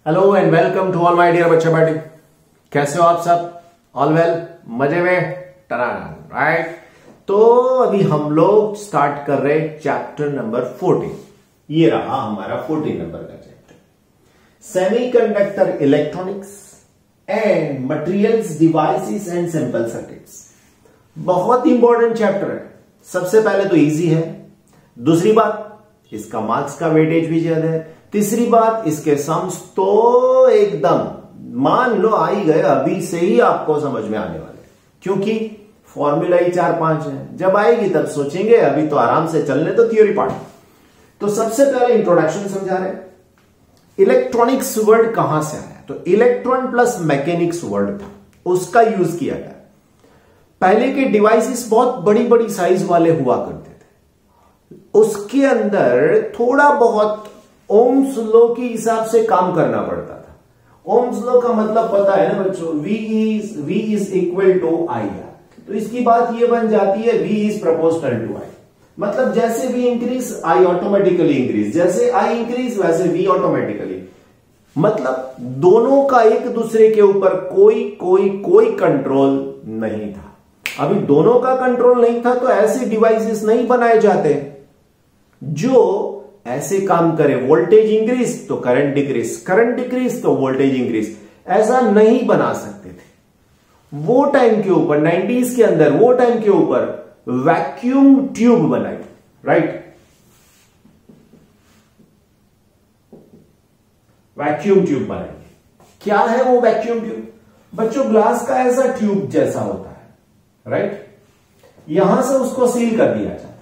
Hello and welcome to all my dear बच्चे party. कैसे हो आप सब? ऑल वेल, मजे में, टनाटन, राइट। तो अभी हम लोग स्टार्ट कर रहे हैं चैप्टर नंबर 14। ये रहा हमारा 14 नंबर का chapter, semiconductor electronics and materials devices and simple circuits. बहुत इंपॉर्टेंट चैप्टर है। सबसे पहले तो इजी है, दूसरी बात इसका मार्क्स का वेटेज भी ज्यादा है, तीसरी बात इसके सम्स तो एकदम मान लो आ ही गए, अभी से ही आपको समझ में आने वाले, क्योंकि फॉर्मूला ही 4-5 है। जब आएगी तब सोचेंगे, अभी तो आराम से चलने तो थ्योरी पार्ट। तो सबसे पहले इंट्रोडक्शन समझा रहे, इलेक्ट्रॉनिक्स वर्ड कहां से आया? तो इलेक्ट्रॉन प्लस मैकेनिक्स वर्ड था, उसका यूज किया गया। पहले के डिवाइसेस बहुत बड़ी बड़ी साइज वाले हुआ करते थे, उसके अंदर थोड़ा बहुत ओम्स लॉ के हिसाब से काम करना पड़ता था। ओम्स लॉ का मतलब पता है ना बच्चों, V is equal to IR। तो इसकी बात ये बन जाती है V is proportional to I। मतलब जैसे V increase I automatically increase, जैसे I इंक्रीज वैसे V ऑटोमेटिकली। मतलब दोनों का एक दूसरे के ऊपर कोई कंट्रोल नहीं था। अभी दोनों का कंट्रोल नहीं था तो ऐसे डिवाइसेस नहीं बनाए जाते जो ऐसे काम करे। वोल्टेज इंक्रीज तो करंट डिक्रीज, करंट डिक्रीज तो वोल्टेज इंक्रीज, ऐसा नहीं बना सकते थे। वो टाइम के ऊपर 90s के अंदर वो टाइम के ऊपर वैक्यूम ट्यूब बनाई, राइट। वैक्यूम ट्यूब बनाई। क्या है वो वैक्यूम ट्यूब? बच्चों ग्लास का ऐसा ट्यूब जैसा होता है, राइट। यहां से उसको सील कर दिया जाता है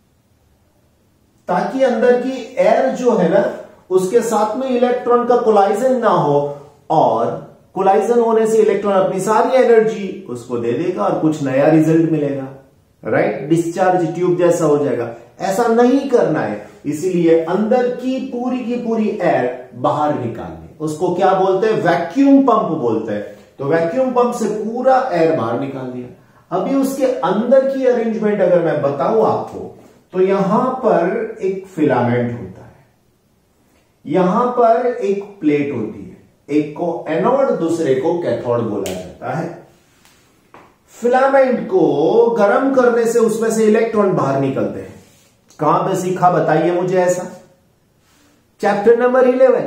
ताकि अंदर की एयर जो है ना उसके साथ में इलेक्ट्रॉन का कोलाइजन ना हो, और कोलाइजन होने से इलेक्ट्रॉन अपनी सारी एनर्जी उसको दे देगा और कुछ नया रिजल्ट मिलेगा, राइट। डिस्चार्ज ट्यूब जैसा हो जाएगा। ऐसा नहीं करना है, इसीलिए अंदर की पूरी एयर बाहर निकालनी, उसको क्या बोलते हैं? वैक्यूम पंप बोलते हैं। तो वैक्यूम पंप से पूरा एयर बाहर निकाल दिया। अभी उसके अंदर की अरेंजमेंट अगर मैं बताऊं आपको, तो यहां पर एक फिलामेंट होता है, यहां पर एक प्लेट होती है, एक को एनोड दूसरे को कैथोड बोला जाता है। फिलामेंट को गर्म करने से उसमें से इलेक्ट्रॉन बाहर निकलते हैं। कहां पे सीखा बताइए मुझे ऐसा? Chapter number 11।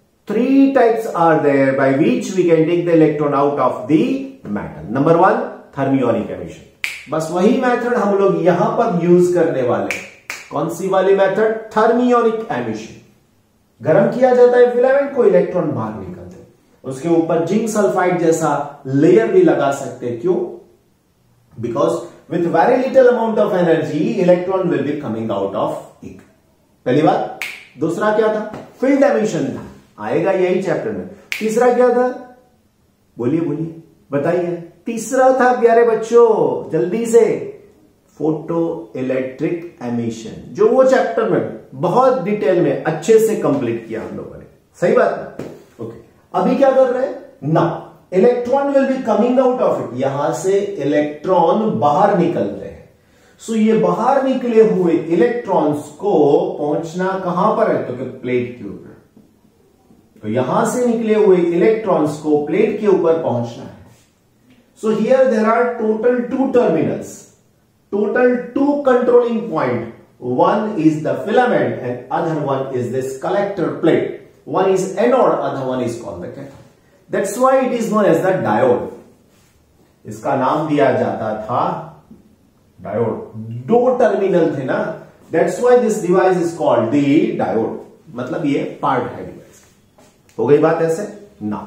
3 types are there by which we can take the electron out of the matter. Number 1 thermionic emission. बस वही मेथड हम लोग यहां पर यूज करने वाले। कौन सी वाली मेथड? Thermionic emission. गर्म किया जाता है फिलामेंट को, इलेक्ट्रॉन बाहर निकलते, उसके ऊपर जिंक सल्फाइड जैसा लेयर भी लगा सकते। क्यों? Because with very little amount of energy electron will be coming out of it. पहली बात। दूसरा क्या था? फील्ड एमिशन था, आएगा यही चैप्टर में। तीसरा क्या था? बोलिए बताइए। तीसरा था प्यारे बच्चों, जल्दी से, फोटो इलेक्ट्रिक एमिशन, जो वो चैप्टर में बहुत डिटेल में अच्छे से कंप्लीट किया हम लोगों ने। सही बात ना? ओके। अभी क्या कर रहे हैं ना, electron will be coming out of it. यहां से इलेक्ट्रॉन बाहर निकलते हैं। सो ये बाहर निकले हुए इलेक्ट्रॉन्स को पहुंचना कहां पर है? तो प्लेट के ऊपर। तो यहां से निकले हुए इलेक्ट्रॉन्स को प्लेट के ऊपर पहुंचना है। So here there are total 2 terminals, total 2 controlling point. One is the filament and other one is this collector plate. One is anode, other one is called the cathode. That's why it is known as the diode. इसका नाम दिया जाता था diode. 2 terminal थे ना, that's why this device is called the diode। मतलब ये part है डिवाइस। हो गई बात ऐसे ना।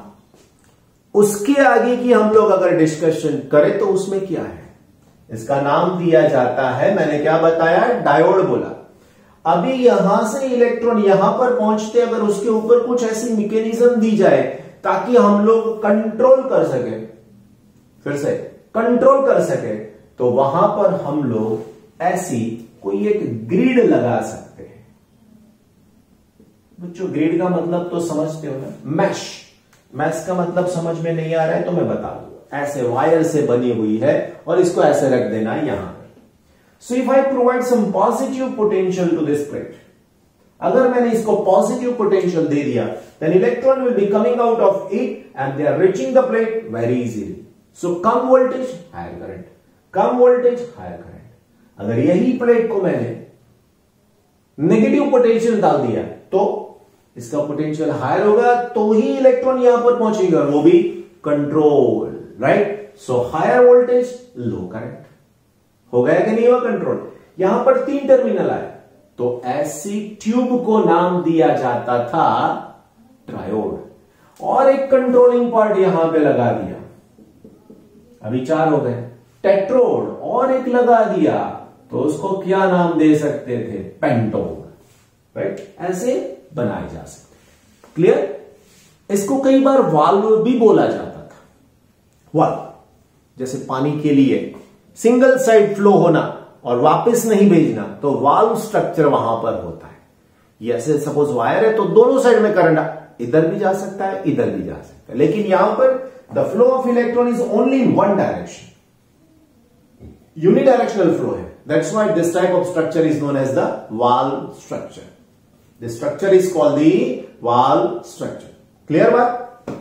उसके आगे की हम लोग अगर डिस्कशन करें तो उसमें क्या है? इसका नाम दिया जाता है, मैंने क्या बताया? डायोड बोला। अभी यहां से इलेक्ट्रॉन यहां पर पहुंचते, अगर उसके ऊपर कुछ ऐसी मैकेनिज्म दी जाए ताकि हम लोग कंट्रोल कर सके, फिर से कंट्रोल कर सके, तो वहां पर हम लोग ऐसी कोई एक ग्रिड लगा सकते हैं। बच्चों ग्रिड का मतलब तो समझते हो ना, मैश का मतलब समझ में नहीं आ रहा है तो मैं बता दूं। ऐसे वायर से बनी हुई है और इसको ऐसे रख देना यहां पर। So if I provide some positive potential to this plate, अगर मैंने इसको पॉजिटिव पोटेंशियल दे दिया, then electron will be coming out of it and they are reaching the plate very easily. So कम वोल्टेज हायर करंट, कम voltage higher current. अगर यही plate को मैंने नेगेटिव पोटेंशियल डाल दिया तो इसका पोटेंशियल हायर होगा, तो ही इलेक्ट्रॉन यहां पर पहुंचेगा, वो भी control, right. So higher voltage low current. हो गया कि नहीं हुआ कंट्रोल. यहां पर 3 टर्मिनल आए, तो ऐसी ट्यूब को नाम दिया जाता था ट्रायोड. और एक कंट्रोलिंग पार्ट यहां पे लगा दिया, अभी 4 हो गए. टेट्रोड और एक लगा दिया, तो उसको क्या नाम दे सकते थे, पेंटोड, राइट. ऐसे बनाए जा सकते. क्लियर. इसको कई बार वाल्व भी बोला जाता था. वाल्व जैसे पानी के लिए सिंगल साइड फ्लो होना और वापस नहीं भेजना, तो वाल्व स्ट्रक्चर वहां पर होता है. ये ऐसे सपोज वायर है तो दोनों साइड में करंट इधर भी जा सकता है, इधर भी जा सकता है, लेकिन यहां पर the flow of electron is only in one direction. Unidirectional flow है. That's why this type of structure is known as the valve structure. This structure is called the valve structure. Clear बात.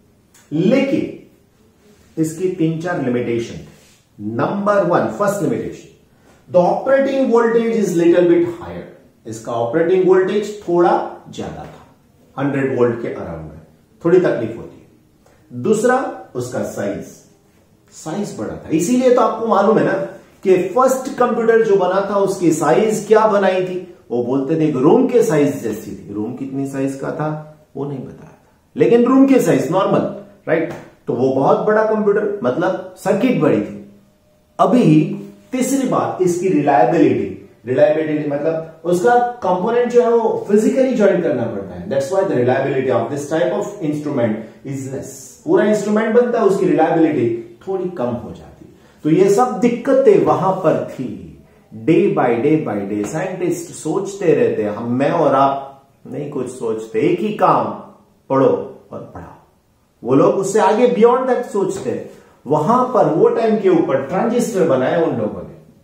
लेकिन इसकी 3-4 limitation थे. Number 1, first limitation, the operating voltage is little bit higher. इसका operating voltage थोड़ा ज्यादा था, 100 volt के around में. थोड़ी तकलीफ होती है. दूसरा, उसका साइज बड़ा था. इसीलिए तो आपको मालूम है ना कि फर्स्ट कंप्यूटर जो बना था उसकी साइज क्या बनाई थी, वो बोलते थे रूम के साइज जैसी थी. रूम कितनी साइज का था वो नहीं बताया था, लेकिन रूम के साइज नॉर्मल, राइट. तो वो बहुत बड़ा कंप्यूटर, मतलब सर्किट बड़ी थी. अभी तीसरी बात, इसकी रिलायबिलिटी मतलब उसका कंपोनेंट जो है वो फिजिकली ज्वाइन करना पड़ता है. That's why the reliability of this type of instrument is less. पूरा इंस्ट्रूमेंट बनता है, उसकी रिलायबिलिटी थोड़ी कम हो जाती. तो ये सब दिक्कतें वहां पर थी. डे बाय डे साइंटिस्ट सोचते रहते. मैं और आप नहीं कुछ सोचते, एक ही काम, पढ़ो और पढ़ाओ. वो लोग उससे आगे बियॉन्ड दैट सोचते. वहां पर वो टाइम के ऊपर ट्रांजिस्टर बनाए उन लोगों ने.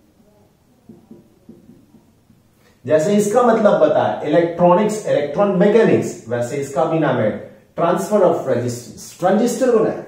जैसे इसका मतलब बताया इलेक्ट्रॉनिक्स, इलेक्ट्रॉन मैकेनिक्स, वैसे इसका भी नाम है ट्रांसफर ऑफ रेजिस्टेंस. ट्रांजिस्टर बनाया.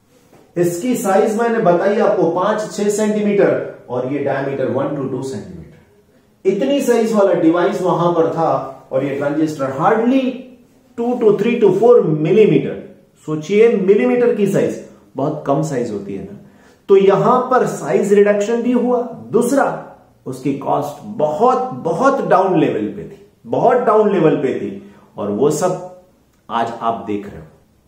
इसकी साइज मैंने बताई आपको 5-6 सेंटीमीटर और ये डायमीटर 1 to 2 सेंटीमीटर. इतनी साइज वाला डिवाइस वहां पर था और ये transistor hardly 2 to 3 to 4 millimetre. सोचिए मिलीमीटर की साइज बहुत कम साइज होती है ना. तो यहां पर साइज रिडक्शन भी हुआ. दूसरा, उसकी कॉस्ट बहुत डाउन लेवल पे थी, बहुत डाउन लेवल पे थी. और वो सब आज आप देख रहे हो.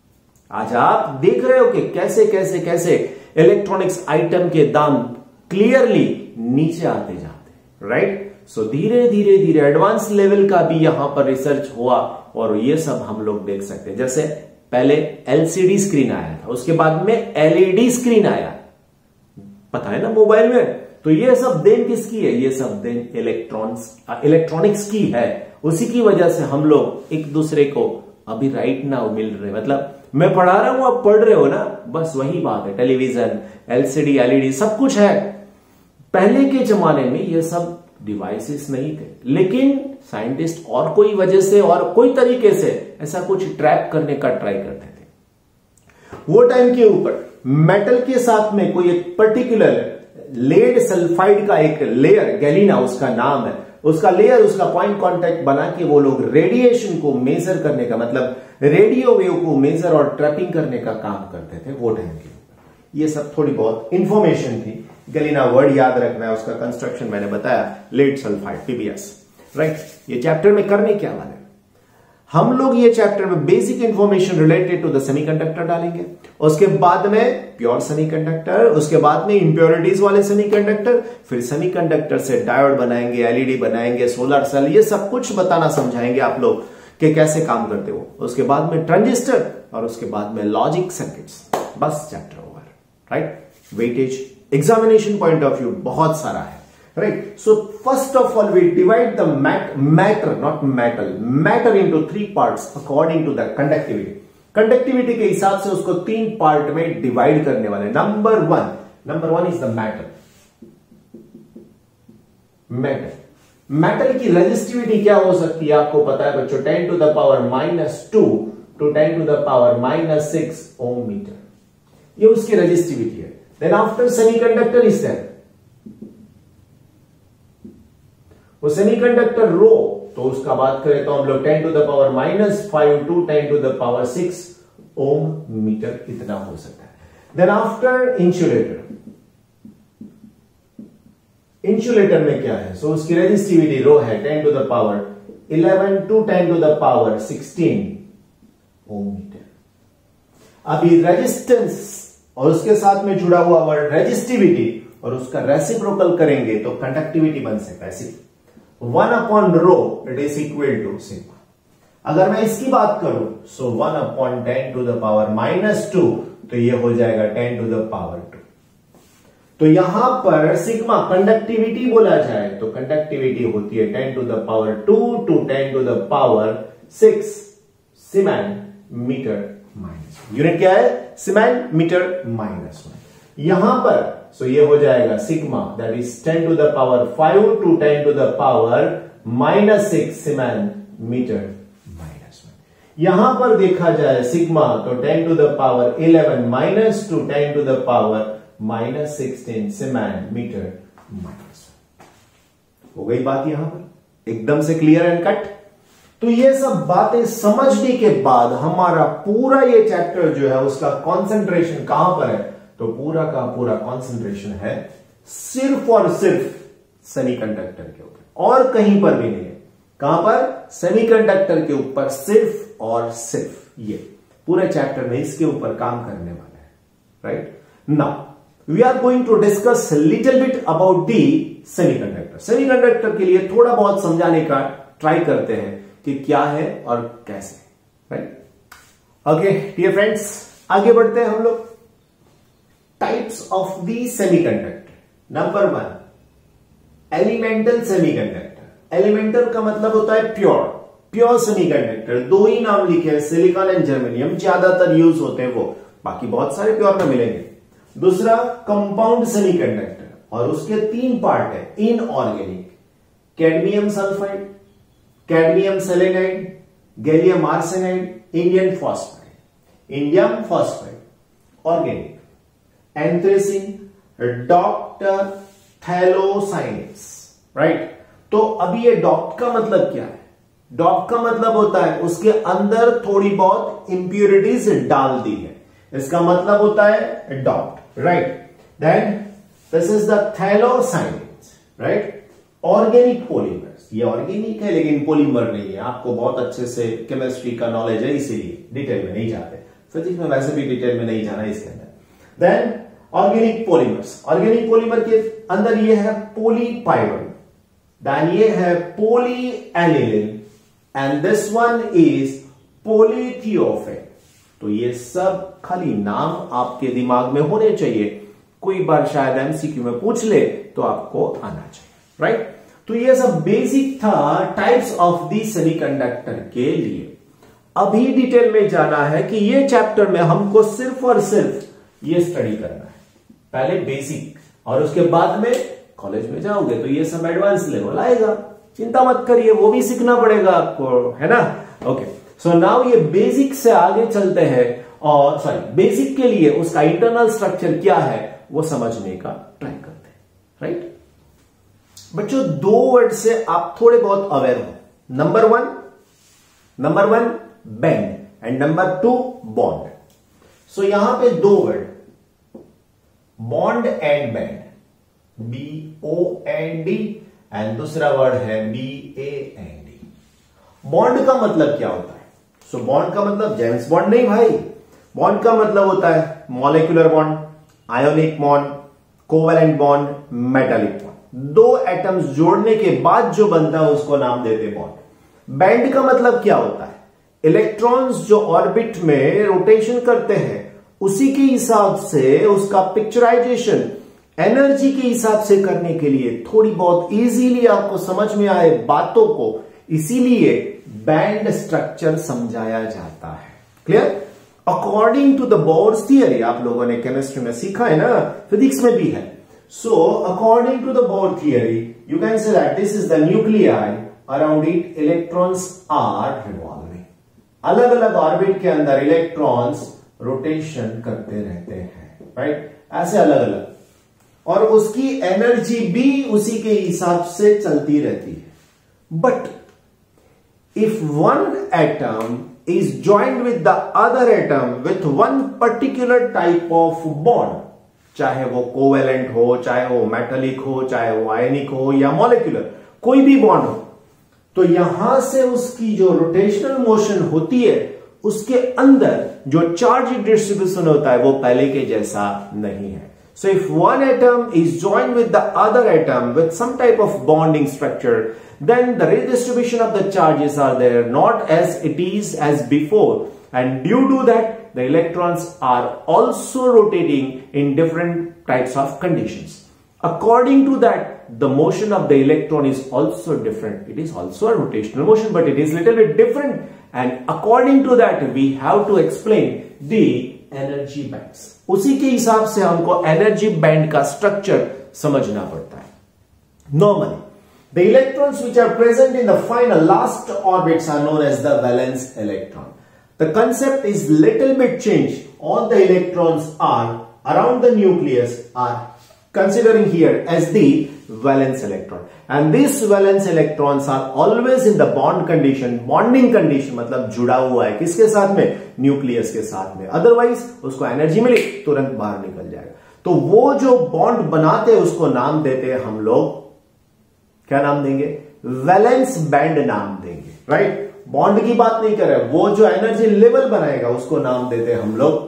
आज आप देख रहे हो कि कैसे कैसे कैसे इलेक्ट्रॉनिक्स आइटम के दाम क्लियरली नीचे आते जाते, राइट. सो धीरे धीरे एडवांस लेवल का भी यहां पर रिसर्च हुआ और ये सब हम लोग देख सकते हैं. जैसे पहले एलसीडी स्क्रीन आया था, उसके बाद में एलईडी स्क्रीन आया, पता है ना मोबाइल में. तो ये सब देन किसकी है, ये सब देन इलेक्ट्रॉनिक्स की है. उसी की वजह से हम लोग एक दूसरे को अभी राइट नाउ मिल रहे. मतलब मैं पढ़ा रहा हूं, आप पढ़ रहे हो ना, बस वही बात है. टेलीविजन, एलसीडी, एलईडी सब कुछ है. पहले के जमाने में ये सब डिवाइसेस नहीं थे, लेकिन साइंटिस्ट और कोई वजह से और कोई तरीके से ऐसा कुछ ट्रैप करने का ट्राई करते थे. वो टाइम के ऊपर मेटल के साथ में कोई एक पर्टिकुलर लेड सल्फाइड का एक लेयर, गैलिना उसका नाम है, उसका लेयर, उसका पॉइंट कांटेक्ट बना के वो लोग रेडिएशन को मेजर करने का, मतलब रेडियो वेव को मेजर और ट्रैपिंग करने का काम करते थे वो टाइम के ऊपर. ये सब थोड़ी बहुत इंफॉर्मेशन थी. गैलिना वर्ड याद रखना है, उसका कंस्ट्रक्शन मैंने बताया, लेड सल्फाइड, पीबीएस, राइट. ये चैप्टर में करने क्या वाले हम लोग, ये चैप्टर में basic information related to the semiconductor डालेंगे. उसके बाद में प्योर सेमीकंडक्टर, उसके बाद में इंप्योरिटीज वाले सेमीकंडक्टर, फिर सेमीकंडक्टर से डायोड बनाएंगे, एलईडी बनाएंगे, सोलर सेल, ये सब कुछ बताना समझाएंगे आप लोग कि कैसे काम करते हो. उसके बाद में ट्रांजिस्टर और उसके बाद में लॉजिक सर्किट्स. बस chapter over, right. Weightage examination point of view बहुत सारा है, right. So first of all we divide the matter, not metal, matter into 3 parts according to the conductivity. Conductivity के हिसाब से उसको 3 पार्ट में डिवाइड करने वाले. Number one is the matter. Metal की रेजिस्टिविटी क्या हो सकती है आपको पता है बच्चों, 10 to the power -2 to 10 to the power -6 ohm metre, ये उसकी रेजिस्टिविटी है। Then after semiconductor is there, वो सेमीकंडक्टर रो, तो उसका बात करें तो हम लोग 10 to the power -5 to 10 to the power 6 ohm metre इतना हो सकता है। देन आफ्टर इंसुलेटर, इंसुलेटर में क्या है, सो उसकी रेजिस्टिविटी रो है 10 to the power 11 to 10 to the power 16 ohm metre. अभी रेजिस्टेंस और उसके साथ में जुड़ा हुआ वर्ड रेजिस्टिविटी और उसका रेसिप्रोकल करेंगे तो कंडक्टिविटी बन सकता है। 1/ρ it is equal to sigma. अगर मैं इसकी बात करूं सो 1/10 to the power -2, तो ये हो जाएगा 10 to the power 2। तो यहां पर सिग्मा कंडक्टिविटी बोला जाए तो कंडक्टिविटी होती है 10 to the power 2 to 10 to the power 6 siemens metre minus. Unit क्या है, सीमेन मीटर -1। यहां पर सो ये हो जाएगा sigma that is 10 to the power 5 to 10 to the power -6 siemens metre -1। यहां पर देखा जाए सिग्मा तो 10 to the power 11 - to 10 to the power -16 siemens metre -1। हो गई बात यहां पर एकदम से क्लियर एंड कट। तो ये सब बातें समझने के बाद हमारा पूरा ये चैप्टर जो है उसका कंसंट्रेशन कहां पर है, तो पूरा का पूरा कंसंट्रेशन है सिर्फ और सिर्फ सेमीकंडक्टर के ऊपर और कहीं पर भी नहीं है। कहां पर, सेमीकंडक्टर के ऊपर सिर्फ और सिर्फ ये पूरे चैप्टर में इसके ऊपर काम करने वाला है, right. Now we are going to discuss little bit about the semiconductor. Semiconductor के लिए थोड़ा बहुत समझाने का ट्राई करते हैं कि क्या है और कैसे, राइट। ओके डियर फ्रेंड्स, आगे बढ़ते हैं हम लोग। Types of the semiconductor. Number 1 elemental semiconductor. Elemental का मतलब होता है प्योर सेमीकंडक्टर। दो ही नाम लिखे हैं, सिलिकॉन एंड जर्मेनियम ज्यादातर यूज होते हैं वो, बाकी बहुत सारे प्योर में मिलेंगे। दूसरा कंपाउंड सेमीकंडक्टर और उसके 3 पार्ट है inorganic, cadmium sulphide, cadmium selenide, gallium arsenide, indium phosphide. Organic anthracene, doctor, phthalocyanines, right. तो अभी ये डॉक्ट का मतलब क्या है, डॉक्ट का मतलब होता है उसके अंदर थोड़ी बहुत इंप्यूरिटीज डाल दी है, इसका मतलब होता है डॉक्ट, right. Then this is the phthalocyanines, right. Organic polymers, ये ऑर्गेनिक है लेकिन पॉलीमर नहीं है। आपको बहुत अच्छे से केमिस्ट्री का नॉलेज है इसीलिए डिटेल में नहीं जाते, फिजिक्स में वैसे भी डिटेल में नहीं जाना इसके अंदर। Then organic polymers, organic polymer के अंदर ये है पॉलीपाइरल, देन ये है polyaniline and this one is polythiophene. तो ये सब खाली नाम आपके दिमाग में होने चाहिए, कोई बार शायद एमसीक्यू में पूछ ले तो आपको आना चाहिए, राइट। तो ये सब बेसिक था टाइप्स ऑफ दी सेमीकंडक्टर के लिए। अभी डिटेल में जाना है कि ये चैप्टर में हमको सिर्फ और सिर्फ ये स्टडी करना है, पहले बेसिक, और उसके बाद में कॉलेज में जाओगे तो ये सब एडवांस लेवल आएगा, चिंता मत करिए, वो भी सीखना पड़ेगा आपको, है ना। ओके, सो नाउ ये बेसिक से आगे चलते हैं और बेसिक के लिए उसका इंटरनल स्ट्रक्चर क्या है वो समझने का ट्राई करते हैं, राइट। बच्चों 2 वर्ड से आप थोड़े बहुत अवेयर हो। Number one band and number 2 bond. So यहां पे 2 word, bond and band, BOND, and दूसरा वर्ड है BAND। बॉन्ड का मतलब क्या होता है, सो बॉन्ड का मतलब जेम्स बॉन्ड नहीं भाई, बॉन्ड का मतलब होता है molecular bond, ionic bond, covalent bond, metallic bond. 2 atoms जोड़ने के बाद जो बनता है उसको नाम देते हैं बॉन्ड। बैंड का मतलब क्या होता है, इलेक्ट्रॉन्स जो ऑर्बिट में रोटेशन करते हैं उसी के हिसाब से उसका पिक्चराइजेशन एनर्जी के हिसाब से करने के लिए थोड़ी बहुत इजीली आपको समझ में आए बातों को, इसीलिए बैंड स्ट्रक्चर समझाया जाता है। Clear. According to the Bohr's theory, आप लोगों ने केमिस्ट्री में सीखा है ना, फिजिक्स में भी है। So according to the Bohr theory you can say that this is the nuclei. Around it electrons are revolving. अलग अलग ऑर्बिट के अंदर इलेक्ट्रॉन्स रोटेशन करते रहते हैं, राइट? ऐसे अलग अलग, और उसकी एनर्जी भी उसी के हिसाब से चलती रहती है. But if one atom is joined with the other atom with one particular type of bond, चाहे वो कोवेलेंट हो, चाहे वो मेटालिक हो, चाहे वो आयनिक हो या मॉलिक्यूलर, कोई भी बॉन्ड हो, तो यहां से उसकी जो रोटेशनल मोशन होती है उसके अंदर जो चार्ज डिस्ट्रीब्यूशन होता है वो पहले के जैसा नहीं है. So if one atom is joined with the other atom with some type of bonding structure, then the redistribution of the charges are there not as it is as before, and due to that the electrons are also rotating in different types of conditions. According to that, the motion of the electron is also different. It is also a rotational motion, but it is little bit different, and according to that we have to explain the energy bands. उसी के हिसाब से हमको energy band का structure समझना पड़ता है. Normally the electrons which are present in the final last orbits are known as the valence electron. The concept is little bit change. All the electrons are around the nucleus are considering here as the valence electron, and these valence electrons are always in the bond condition. bonding condition मतलब जुड़ा हुआ है किसके साथ में? Nucleus के साथ में. अदरवाइज उसको एनर्जी मिली तुरंत बाहर निकल जाएगा. तो वो जो बॉन्ड बनाते हैं उसको नाम देते हैं हम लोग, क्या नाम देंगे? वैलेंस बैंड नाम देंगे, राइट? बॉन्ड की बात नहीं कर रहे, वो जो एनर्जी लेवल बनाएगा उसको नाम देते हैं हम लोग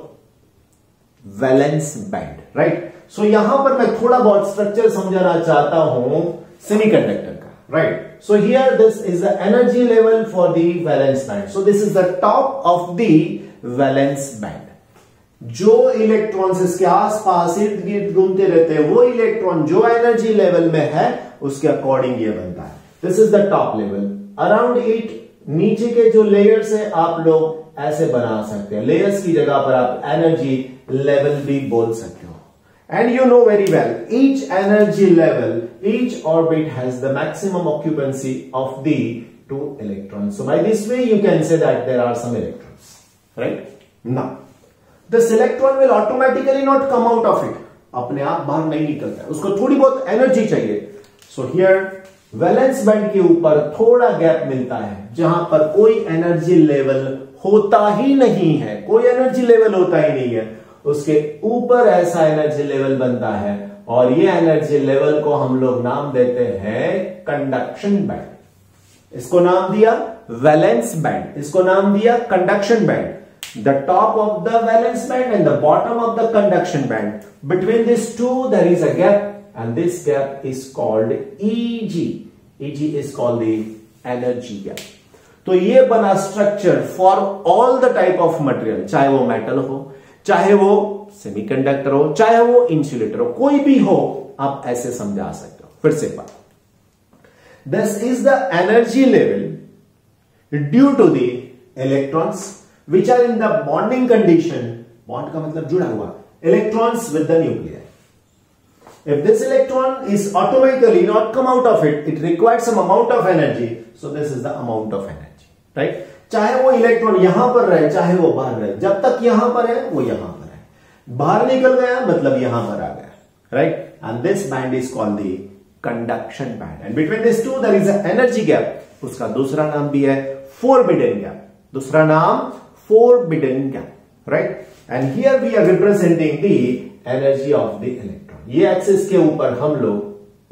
वैलेंस बैंड, राइट? सो यहां पर मैं थोड़ा बहुत स्ट्रक्चर समझाना चाहता हूं सेमीकंडक्टर का, right? So here this is the energy level for the valence band. So this is the top of the valence band. जो इलेक्ट्रॉन्स इसके आसपास इर्द गिर्द घूमते रहते हैं वो इलेक्ट्रॉन जो एनर्जी लेवल में है उसके अकॉर्डिंग ये बनता है. This is the top level. Around it नीचे के जो लेयर्स है आप लोग ऐसे बना सकते हैं. लेयर्स की जगह पर आप एनर्जी लेवल भी बोल सकते हो. And you know very well, each energy level, each orbit has the maximum occupancy of the 2 electrons. So by this way you can say that there are some electrons, right? Now, this electron will automatically not come out of it. अपने आप बाहर नहीं निकलता है, उसको थोड़ी बहुत energy चाहिए. So here वैलेंस बैंड के ऊपर थोड़ा गैप मिलता है जहां पर कोई एनर्जी लेवल होता ही नहीं है, कोई एनर्जी लेवल होता ही नहीं है. उसके ऊपर ऐसा एनर्जी लेवल बनता है और ये एनर्जी लेवल को हम लोग नाम देते हैं कंडक्शन बैंड. इसको नाम दिया वैलेंस बैंड, इसको नाम दिया conduction band. The top of the valence band and the bottom of the conduction band, between this two there is a gap and this gap is called EG. EG is called the energy gap. तो ये बना structure for all the type of material, चाहे वो metal हो, चाहे वो semiconductor हो, चाहे वो इंसुलेटर हो, कोई भी हो, आप ऐसे समझा सकते हो. फिर से एक बात, this is the energy level due to the electrons which are in the bonding condition. Bond का मतलब जुड़ा हुआ, electrons with the nuclear. If this electron is automatically not come out of it, it requires some amount of energy. So this is the amount of energy, right? चाहे वो electron यहां पर रहे, चाहे वो बाहर रहे, जब तक यहां पर है वो यहां पर है, बाहर निकल गया मतलब यहां पर आ गया, right? And this band is called the conduction band. And between these two there is an energy gap. उसका दूसरा नाम भी है forbidden gap. दूसरा नाम forbidden gap, right? And here we are representing the energy of the electron. ये axis के ऊपर हम लोग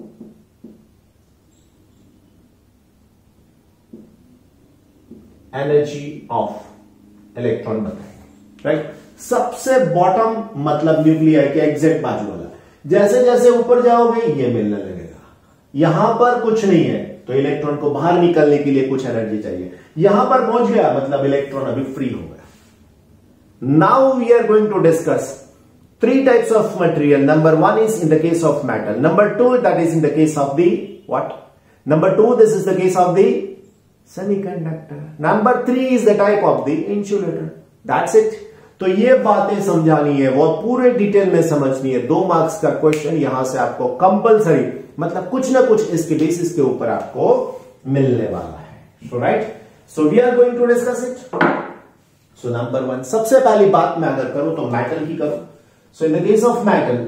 एनर्जी ऑफ इलेक्ट्रॉन बताएंगे, राइट? सबसे बॉटम मतलब न्यूक्लियर के एग्जैक्ट बाजू वाला. जैसे जैसे ऊपर जाओगे ये मिलने लगेगा. यहां पर कुछ नहीं है तो इलेक्ट्रॉन को बाहर निकलने के लिए कुछ एनर्जी चाहिए. यहां पर पहुंच गया मतलब इलेक्ट्रॉन अभी फ्री हो गया. Now we are going to discuss 3 types of material. Number 1 is in the case of metal. Number 2 that is in the case of the what? Number 2 this is the case of the semiconductor. Number 3 is the type of the insulator. That's it. तो ये बातें समझानी है, वो पूरे detail में समझनी है. 2 मार्क्स का क्वेश्चन यहां से आपको कंपलसरी मतलब कुछ ना कुछ इसके बेसिस के ऊपर आपको मिलने वाला है। So right, so we are going to discuss it. So number 1, सबसे पहली बात मैं अगर करूं तो मेटल की करूं। So in the case of metal,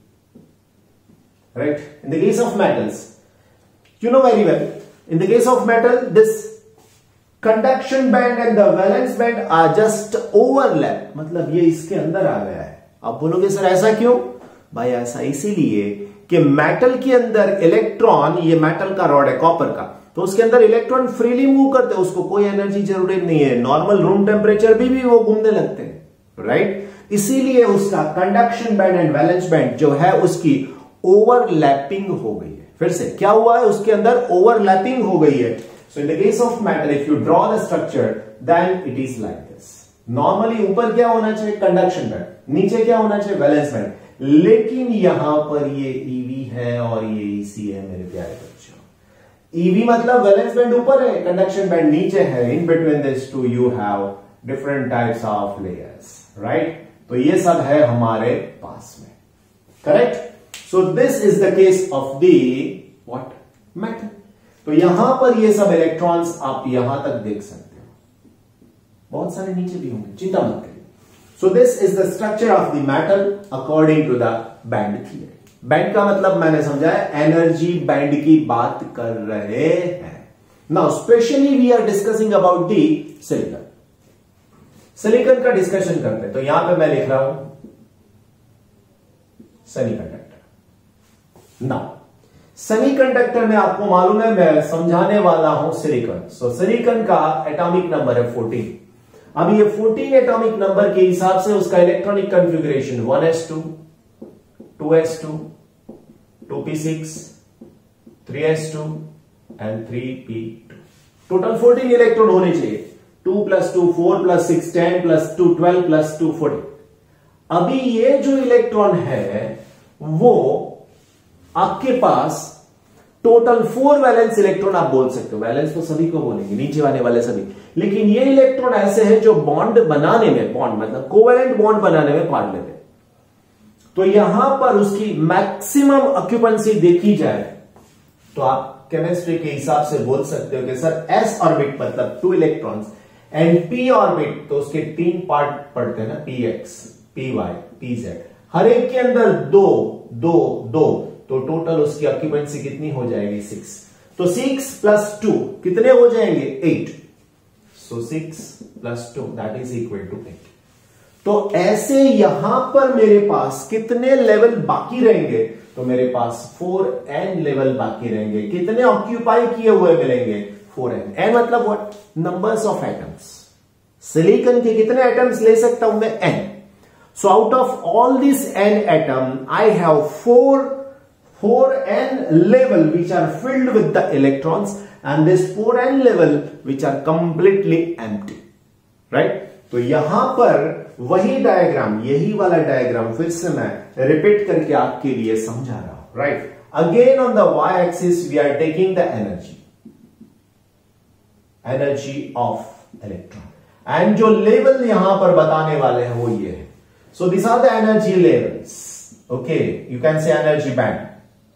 right, in the case of metals, you know very well, in the case of metal, this conduction band and the valence band are just overlap, मतलब ये इसके अंदर आ गया है। आप बोलोगे sir ऐसा क्यों? भाई ऐसा इसीलिए कि मेटल के अंदर इलेक्ट्रॉन, ये मेटल का रॉड है कॉपर का, तो उसके अंदर इलेक्ट्रॉन फ्रीली मूव करते हैं, उसको कोई एनर्जी जरूरत नहीं है, नॉर्मल रूम टेम्परेचर भी वो घूमने लगते हैं, राइट। इसीलिए उसका conduction band and valence band जो है उसकी ओवरलैपिंग हो गई है। फिर से क्या हुआ है, उसके अंदर ओवरलैपिंग हो गई है। So in the case of metal, if you draw the structure then it is like this. Normally ऊपर क्या होना चाहिए, कंडक्शन बैंड, नीचे क्या होना चाहिए, वैलेंस बैंड, लेकिन यहां पर ये ईवी है और ये ईसी है मेरे प्यारे बच्चों। ईवी मतलब वैलेंस बैंड ऊपर है, कंडक्शन बैंड नीचे है। In between this two you have different types of layers, right. तो ये सब है हमारे पास में, correct. So this is the case of the what, metal। तो यहां पर ये सब इलेक्ट्रॉन्स आप यहां तक देख सकते हो, बहुत सारे नीचे भी होंगे, चिंता मत करिए। So this is the structure of the metal according to the band theory। Band का मतलब मैंने समझाया, एनर्जी बैंड की बात कर रहे हैं। Now specially we are discussing about the silicon। Silicon का डिस्कशन करते हैं, तो यहां पे मैं लिख रहा हूं सेमीकंडक्टर। ना सेमीकंडक्टर में आपको मालूम है मैं समझाने वाला हूं सिलिकॉन। सो सिलिकॉन का एटॉमिक नंबर है 14। अब ये 14 एटॉमिक नंबर के हिसाब से उसका electronic configuration 1s2, 2s2, 2p6, 3s2 and 3p2। Total 14 electron होने चाहिए। 2 + 2 4 + 6 10 + 2 12 + 2 14। अभी ये जो इलेक्ट्रॉन है वो आपके पास टोटल 4 वैलेंस इलेक्ट्रॉन आप बोल सकते हो। वैलेंस तो सभी को बोलेंगे, नीचे वाले वाले सभी, लेकिन ये इलेक्ट्रॉन ऐसे हैं जो बॉन्ड बनाने में, बॉन्ड मतलब कोवेलेंट बॉन्ड बनाने में पार्ट लेते हैं। तो यहां पर उसकी मैक्सिमम ऑक्यूपेंसी देखी जाए तो आप केमिस्ट्री के हिसाब से बोल सकते हो कि सर s ऑर्बिट मतलब 2 इलेक्ट्रॉन्स एंड p ऑर्बिट तो उसके 3 पार्ट पड़ते हैं ना, px, py, pz, हर एक के अंदर 2 2 2, तो टोटल उसकी ऑक्यूपेंसी कितनी हो जाएगी 6। तो 6 + 2 कितने हो जाएंगे 8। So 6 + 2 that is equal to 8। तो ऐसे यहां पर मेरे पास कितने लेवल बाकी रहेंगे, तो मेरे पास 4n लेवल बाकी रहेंगे। कितने ऑक्यूपाई किए हुए मिलेंगे, 4n। n मतलब व्हाट, नंबर्स ऑफ एटम्स। सिलिकॉन के कितने एटम्स ले सकता हूं मैं, n। So out of all these n atom, I have 4n level which are filled with the electrons and this 4n level which are completely empty, right? तो यहां पर वही डायग्राम, यही वाला डायग्राम फिर से मैं रिपीट करके आपके लिए समझा रहा हूं, right? Again on the y-axis we are taking the energy of electron, and जो लेवल यहां पर बताने वाले हैं वो ये है। So these are the energy levels. Okay, you can say energy band.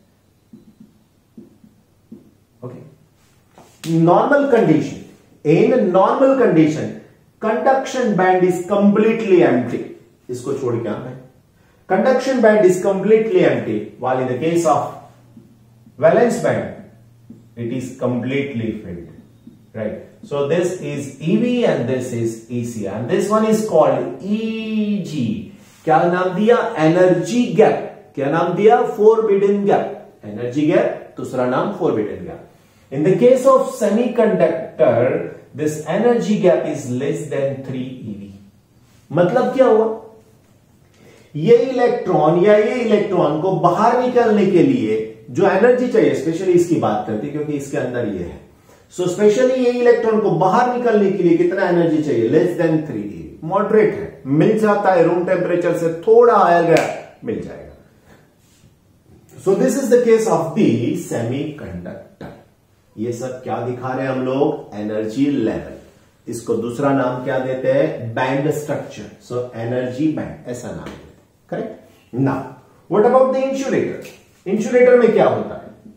Okay. Normal condition. In normal condition, conduction band is completely empty. इसको छोड़ के आना है। Conduction band is completely empty, while in the case of valence band, it is completely filled. Right. So this is EV and this is EC, and this one is called EG. क्या नाम दिया, energy gap. क्या नाम दिया, forbidden gap. Energy gap, दूसरा नाम forbidden gap. In the case of semiconductor this energy gap is less than 3 eV। मतलब क्या हुआ, ये इलेक्ट्रॉन या ये इलेक्ट्रॉन को बाहर निकलने के लिए जो एनर्जी चाहिए, स्पेशली इसकी बात करते हैं क्योंकि इसके अंदर ये है। सो स्पेशली ये इलेक्ट्रॉन को बाहर निकलने के लिए कितना एनर्जी चाहिए, लेस देन 3 eV। मॉडरेट है, मिल जाता है, रूम टेम्परेचर से थोड़ा आया गया मिल जाएगा। So this is the case of the semiconductor. ये सब क्या दिखा रहे हैं हम लोग, एनर्जी लेवल। इसको दूसरा नाम क्या देते हैं, band structure. So energy band ऐसा नाम देते हैं, correct. Now what about the insulator. Insulator में क्या होता है,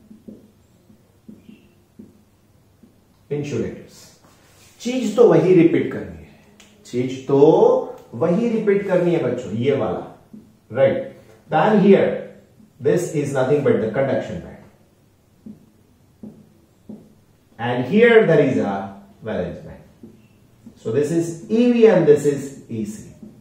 इंसुलेटर्स। चीज तो वही रिपीट करनी है, चीज तो वही रिपीट करनी है बच्चों, ये वाला, right. Then here this is nothing but the conduction band, and here there is a valence band. So this is EV and this is EC.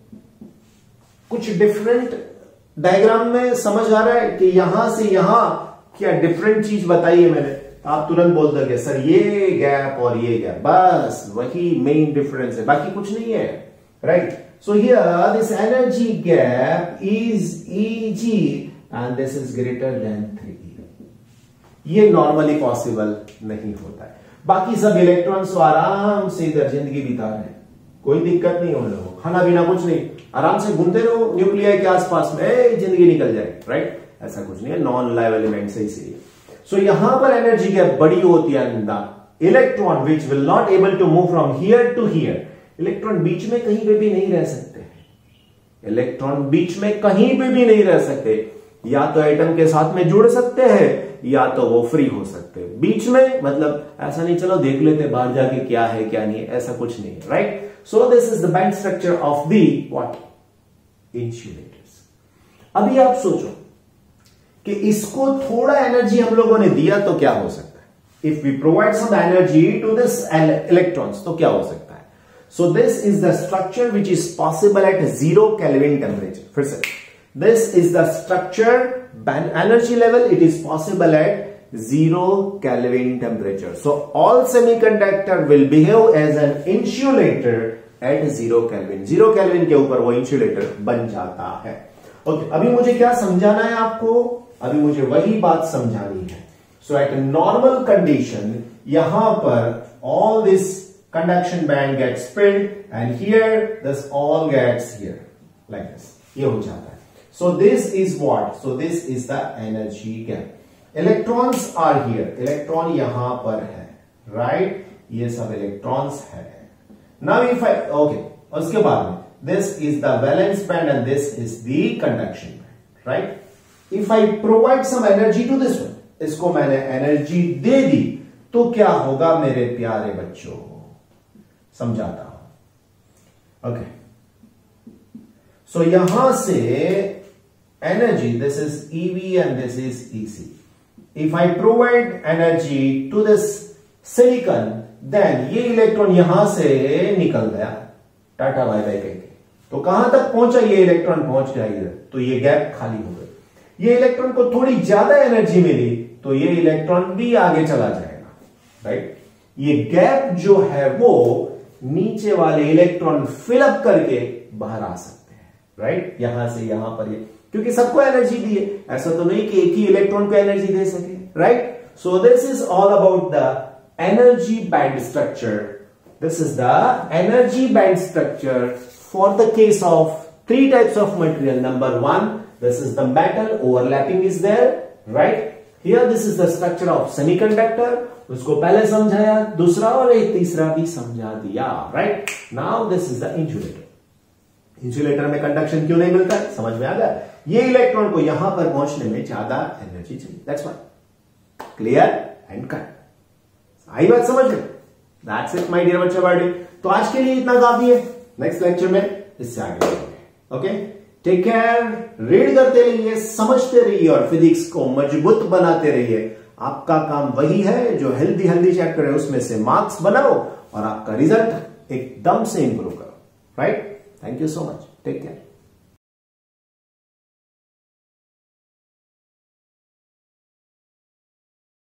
कुछ डिफरेंट डायग्राम में समझ आ रहा है कि यहां से यहां क्या डिफरेंट चीज बताई है मैंने, आप तुरंत बोल दोगे सर ये गैप और ये गैप, बस वही मेन डिफरेंस है, बाकी कुछ नहीं है, right. So here this energy gap is EG and this is greater than 3E। ये नॉर्मली पॉसिबल नहीं होता है। बाकी सब इलेक्ट्रॉन्स तो आराम से इधर जिंदगी बिता रहे हैं, कोई दिक्कत नहीं उन लोगों को, खाना पीना कुछ नहीं, आराम से घूमते रहो न्यूक्लियर के आसपास में, जिंदगी निकल जाए, राइट। ऐसा कुछ नहीं है, नॉन लाइव एलिमेंट से इसीलिए। सो यहां पर एनर्जी गैप बड़ी होती है, electron which will not able to move from here to here. Electron बीच में कहीं पे भी नहीं रह सकते, इलेक्ट्रॉन बीच में कहीं पे भी नहीं रह सकते, या तो एटम के साथ में जुड़ सकते हैं या तो वो फ्री हो सकते हैं। बीच में मतलब ऐसा नहीं चलो देख लेते बाहर जाके क्या है क्या नहीं है, ऐसा कुछ नहीं है, right. So this is the band structure of the what, insulators. अभी आप सोचो कि इसको थोड़ा एनर्जी हम लोगों ने दिया तो क्या हो सकता है, if we provide some energy to this electrons तो क्या हो सकता है। So this is the structure which is possible at 0 kelvin temperature. फिर से, this is the structure band energy level, it is possible at 0 Kelvin temperature. So all semiconductor will behave as an insulator at 0 Kelvin. 0 Kelvin के ऊपर वो insulator बन जाता है। Okay, अभी मुझे क्या समझाना है आपको, अभी मुझे वही बात समझानी है। So at a normal condition यहां पर all this conduction band gets filled and here this all gets here like this, ये हो जाता है। So this is what? So this is the energy gap. Electrons are here. Electron यहां पर है, right? ये सब electrons है। Now if I, okay, उसके बाद में this is the valence band and this is the conduction band, right? If I provide some energy to this one, इसको मैंने energy दे दी तो क्या होगा मेरे प्यारे बच्चों, समझाता हूं। Okay. So यहां से energy, this is EV and this is EC. If I provide energy to this silicon, then ये इलेक्ट्रॉन यहां से निकल गया, टाटा बाय बाय कहके, तो कहां तक पहुंचा ये इलेक्ट्रॉन, पहुंच गया इधर, तो ये गैप खाली हो गई। ये इलेक्ट्रॉन को थोड़ी ज्यादा एनर्जी मिली तो ये इलेक्ट्रॉन भी आगे चला जाएगा, राइट। ये गैप जो है वो नीचे वाले इलेक्ट्रॉन फिलअप करके बाहर आ सकते हैं, राइट। यहां से यहां पर ये, क्योंकि सबको एनर्जी दी है, ऐसा तो नहीं कि एक ही इलेक्ट्रॉन को एनर्जी दे सके, right. So this is all about the energy band structure. This is the energy band structure for the case of 3 types of material. Number 1, this is the metal, overlapping is there, right. Here this is the structure of semiconductor, उसको पहले समझाया, दूसरा और एक तीसरा भी समझा दिया, right. Now this is the insulator. Insulator में कंडक्शन क्यों नहीं मिलता है, समझ में आ गया। ये इलेक्ट्रॉन को यहां पर पहुंचने में ज्यादा एनर्जी चाहिए, that's why. Clear and cut, आई बात समझ में। दैट्स इट माय डियर बच्चे बर्थडे। तो आज के लिए इतना काफी है, नेक्स्ट लेक्चर में इससे आगे बढ़ेंगे। ओके, टेक केयर, रीड करते रहिए, समझते रहिए और फिजिक्स को मजबूत बनाते रहिए। आपका काम वही है जो हेल्दी चैप्टर है उसमें से मार्क्स बनाओ और आपका रिजल्ट एकदम से इंप्रूव करो, right. Thank you so much, take care.